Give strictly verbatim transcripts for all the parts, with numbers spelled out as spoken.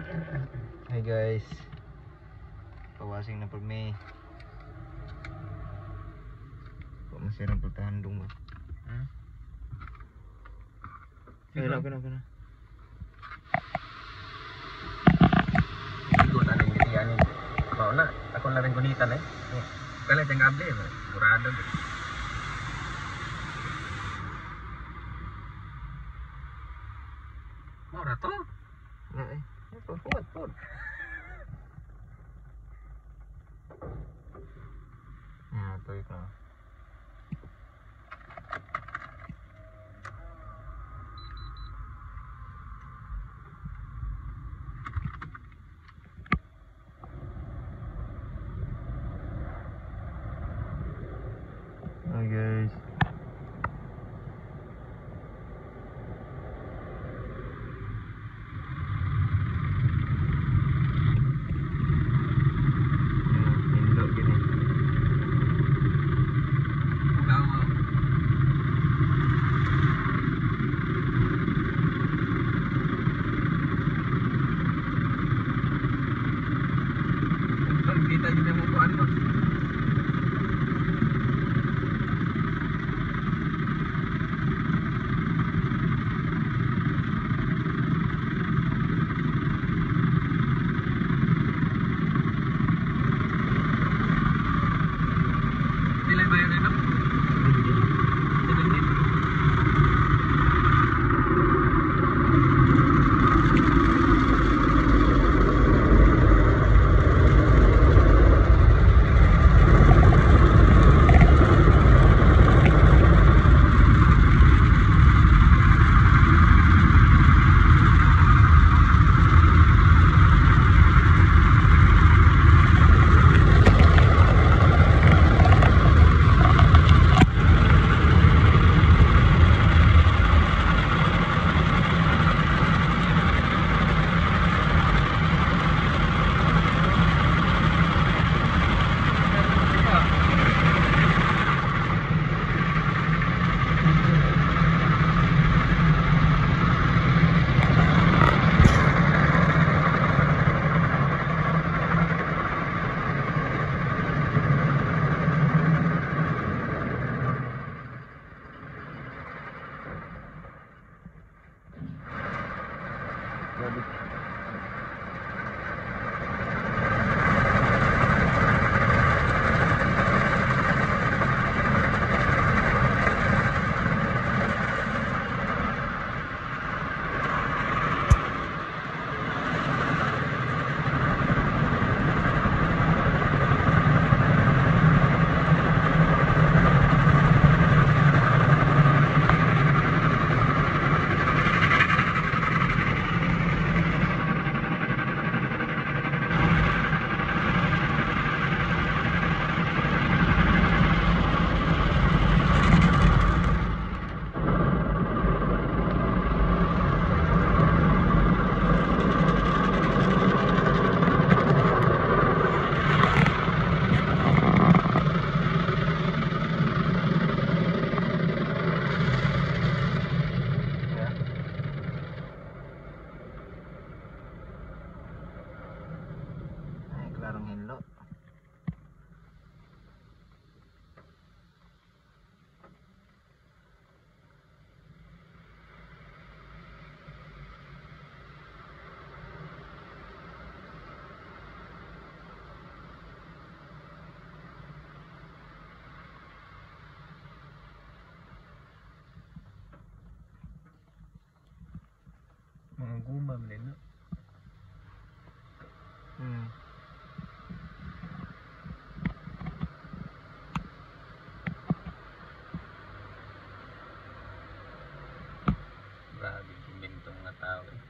Hi guys, pawasing na pag may kok masirang pagtahandong ba? Hmm? Kaya na, kaya na, kaya na. Ikot na rin yung yan. Mau na, ako na rin gunitan eh. Kaya lang ngable eh, murado. Mau na to? Na eh, ito, kumat po. Ah, ito ito. Hi guys. Kita juga mau kuan bos. Nilai bayarnya dong? Larang hello. Mga gumam din no. Hmm. Grabe kumbintong nga tao eh.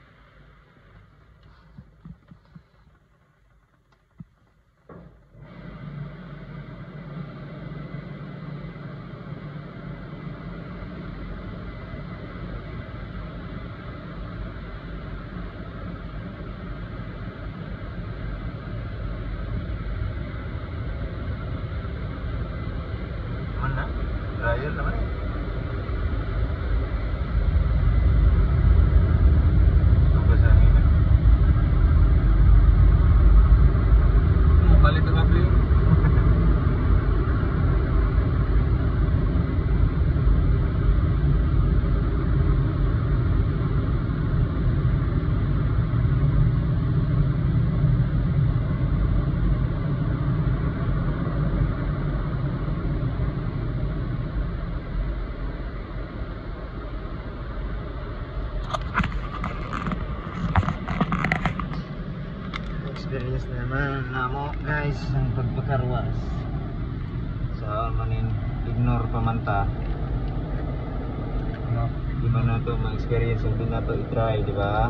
experience naman namo guys ang pagpakarwas. Sa manin ignore pa man ta. No. Di man na to ma-experience hindi na to i-try, di ba?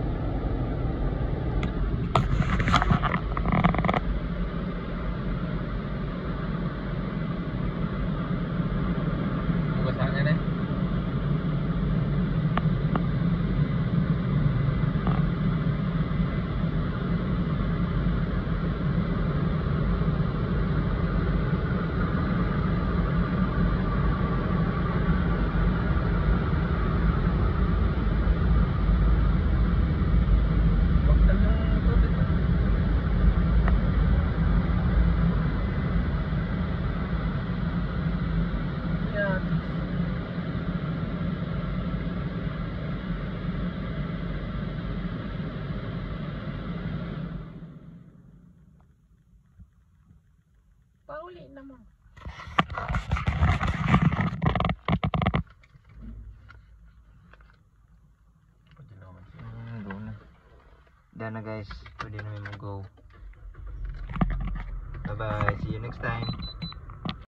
Bukasannya nih. Pauli naman. Hmm, go na. Done na guys. Pwede na may mag-go. Bye bye. See you next time.